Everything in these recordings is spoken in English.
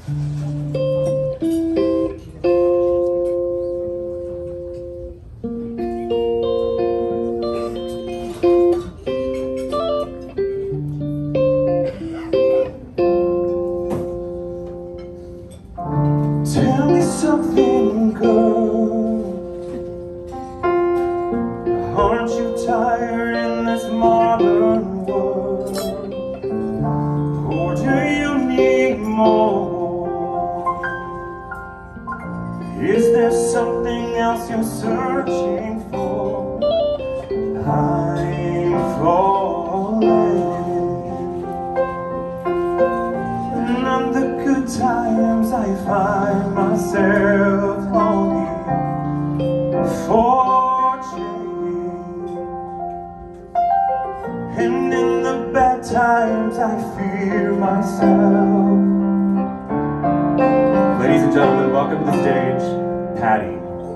Tell me something, girl. Aren't you tired in this modern world? Or do you need more? Is there something else you're searching for? I'm falling. And on the good times I find myself longing for change. And in the bad times I fear myself. Ladies and gentlemen, welcome to the stage, Patti.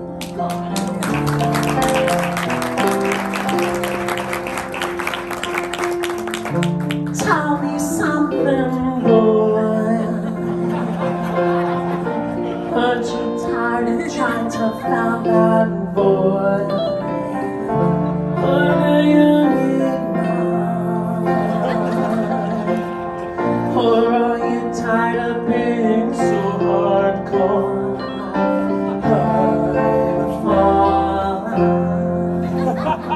Tell me something, boy. Aren't you tired of trying to find that boy? Or do you need more? Or are you tired of being so hardcore? I'm falling.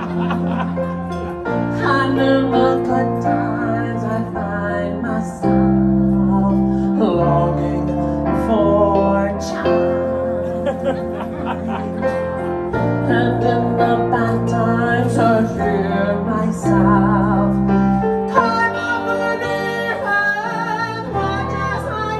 I know the good times I find myself longing for change. And in the bad times I fear myself. Kind of believe in what as I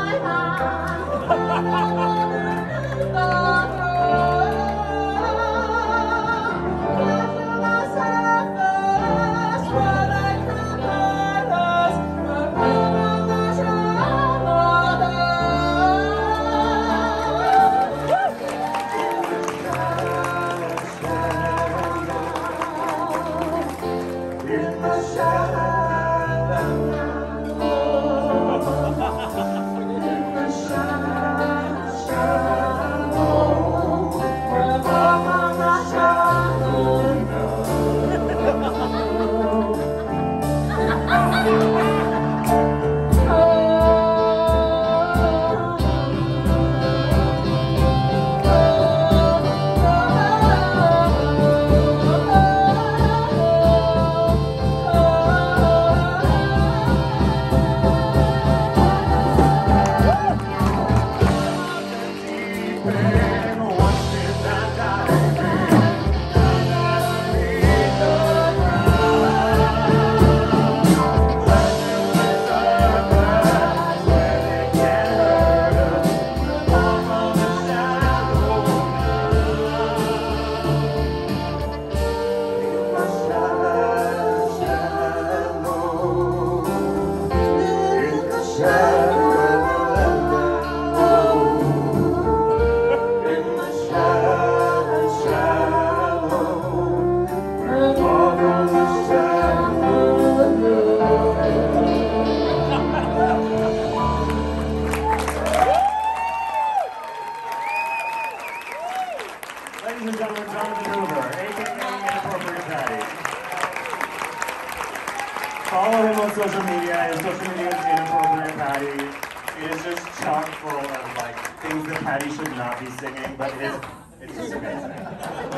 Ladies and gentlemen, Hoover, aka Inappropriate Patti. Follow him on social media. His social media is Inappropriate Patti. It is just chock full of like things that Patti should not be singing, but it's just amazing.